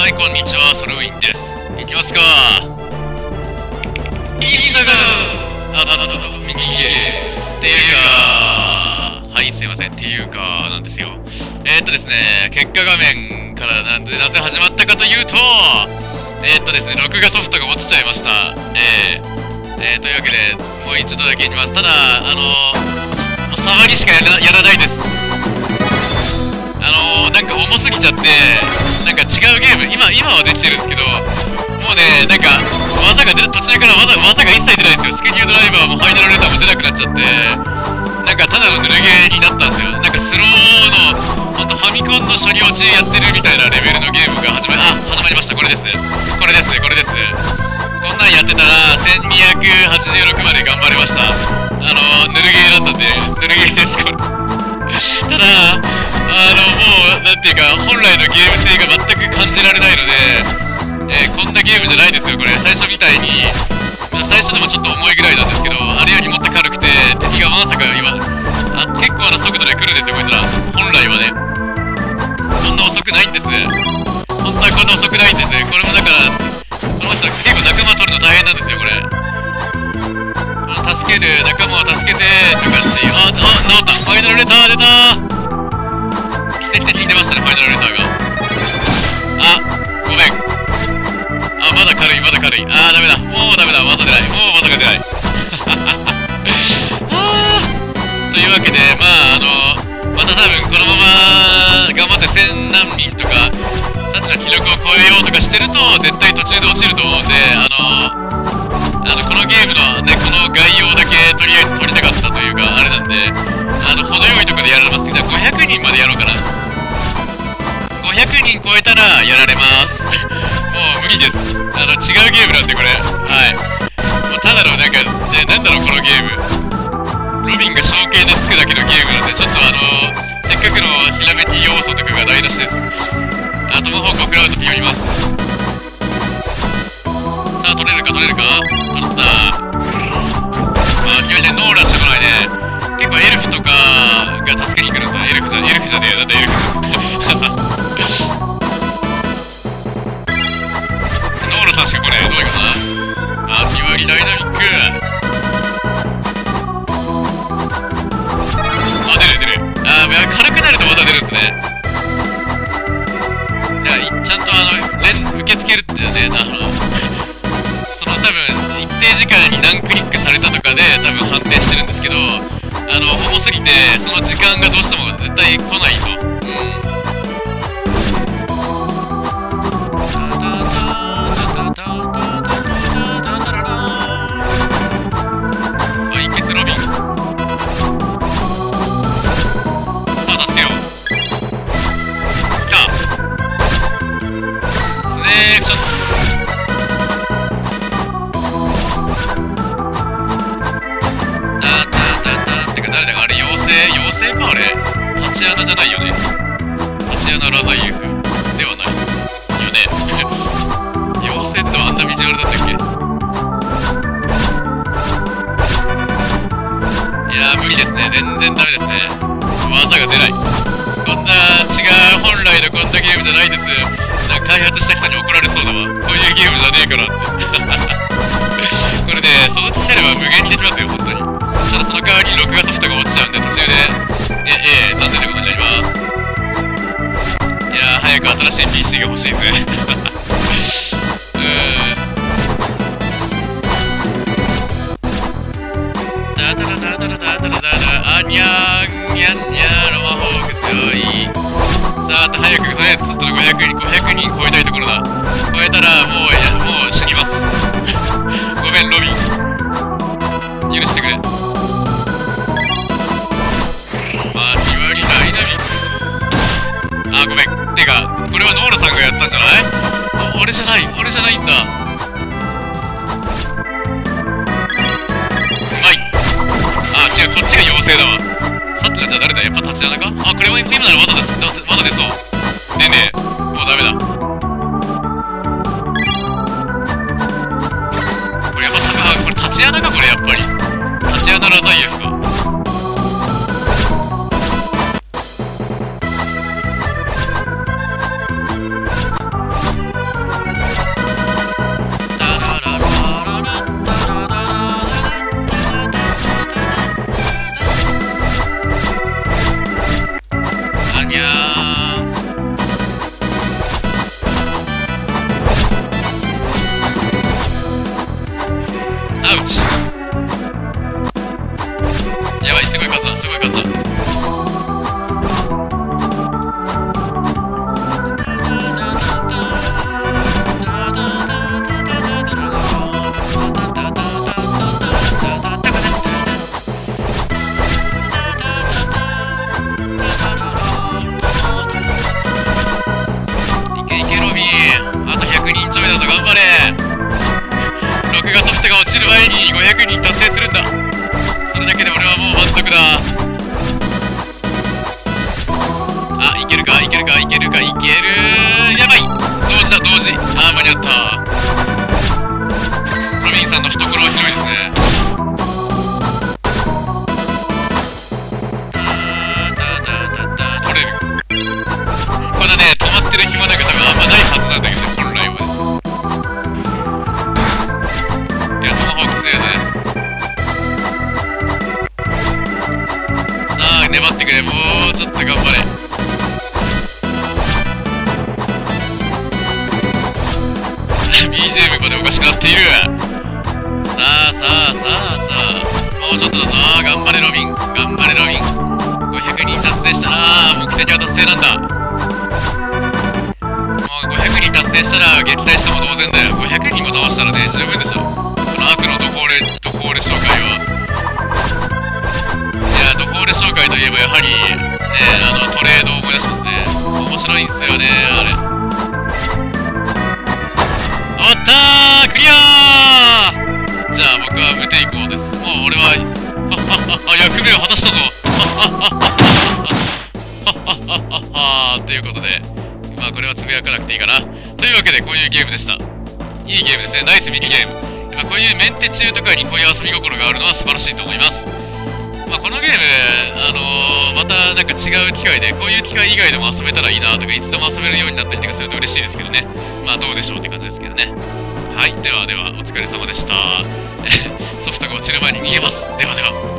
はい、こんにちは、ソルウィンです。いきますか。いいかミニゲーっていうか、はい、すいません、っていうか、なんですよ。ですね、結果画面からなぜ始まったかというと、ですね、録画ソフトが落ちちゃいました。というわけで、もう一度だけいきます。ただ、もう騒ぎしかやらないです。なんか重すぎちゃって、なんか違うゲーム、今はできてるんですけど、もうね、なんか、途中から技が一切出ないんですよ。スケニュードライバーもファイナルレーターも出なくなっちゃって、なんかただのぬるゲーになったんですよ。なんかスローの、ほんとファミコンの処理落ちやってるみたいなレベルのゲームが始まりました。これです。これです。こんなんやってたら、1286まで頑張れました。ぬるゲーだったんで、ぬるゲーです、これ。ただ、もう、なんていうか、本来のゲーム性が全く感じられないので、こんなゲームじゃないですよ、これ。最初みたいに、最初でもちょっと重いぐらいなんですけど、あれよりもっと軽くて、敵がまさか結構な速度で来るんですよ、こいつら。本来はね。そんな遅くないんです。本当はこんな遅くないんです。これもだから、この人結構仲間取るの大変なんですよ、これ。仲間を助けて、とかっていう、治った。ファイナルレター出たー。奇跡的に出ましたね、ファイナルレターが。ごめん。まだ軽い。ダメだ。もうダメだ。技出ない。もう技が出ない。というわけで、また多分このまま頑張って1000何人とか、さっきの記録を超えようとかしてると、絶対途中で落ちると思うんで、このゲームのね、この概要だけとりあえず撮りたかったというか、あれなんで、程よいとこでやられます。じゃあ500人までやろうかな。500人超えたらやられます。もう無理です。違うゲームなんでこれ。はい。もうただのなんか、なんだろうこのゲーム。ロビンが象形でつくだけのゲームなんで、ちょっとせっかくのひらめき要素とかが台無しです。トマホークを食らうとピヨります。さあ、取れるか取った。気がね、ノーラーしてこないね。結構エルフとかが助けに来るんですよ。エルフじゃねえよ。だってエルフ。ノーラさんしか来ねえ。どういうことだ？ピュアリダイナミック。出る。軽くなるとまた出るんですね。ちゃんと受け付けるってね、多分、一定時間に何クリックされたとかで多分判定してるんですけど、重すぎて、その時間がどうしても絶対来ないと。一決ロビン。さあ、助けよう。来た。スネークショット。誰だかあれ妖精かあれタチアナじゃないよね。タチアナラザイエフではないよね。妖精ってあんなビジュアルだったっけ。いやー無理ですね。全然ダメですね。技が出ない。こんな違う本来のこんなゲームじゃないです。なんか開発した人に怒られそうだわ。こういうゲームじゃねえからってこれね、その気になれば無限にできますよ、本当に。ただその代わり録画ソフトが落ちちゃうんで途中で残念なことになります。いやー早く新しい PC が欲しいぜあにゃーんにゃんにゃーロマホーク強い。さあ早くちょっと500人超えたいところだ。超えたらもう死にますごめんロビン許してくれ。ごめん。てか、これはノーラさんがやったんじゃない？俺じゃないんだ。うまい。違う、こっちが妖精だわ。さっきのじゃあ誰だ？やっぱタチアナか？これは今なら技出そう。ねえ、もうダメだ。これやっぱこれタチアナか？これやっぱり。タチアナラザイエフか。 前に500人達成するんだ。それだけで俺はもう満足だ。あ、いけるかいけるかいけるかいける。やばい、同時だ同時。あー、間に合った。ロビンさんの懐は広いですね。取れる。これだね、止まってる暇なんか多分あんまないはずなんだけど、本来はね。いや、その方が強いね。さあ、粘ってくれ。もうちょっと頑張れ。BGM までおかしくなっている。さあさあさあさあ、もうちょっとだぞ。頑張れロビン、頑張れロビン。500人達成したら目的は達成なんだ。もう500人達成したら撃退しても同然だよ。500人も倒したらね、十分でしょ、この悪のドホーレ紹介は。いや、ドホーレ紹介といえばやはりね、トレードを思い出しますね。面白いんですよね、あれ。終わったー、クリアー。じゃあ僕は無抵抗です。もう俺は役目を果たしたぞということで、まあこれはつぶやかなくていいかな。というわけでこういうゲームでした。いいゲームですね。ナイスミニゲーム。まあ、こういうメンテ中とかにこういう遊び心があるのは素晴らしいと思います。まあこのゲーム、またなんか違う機会で、こういう機会以外でも遊べたらいいなとか、いつでも遊べるようになったりとかすると嬉しいですけどね。まあどうでしょうって感じですけどね。はい、ではではお疲れ様でした。ソフトが落ちる前に逃げます。ではでは。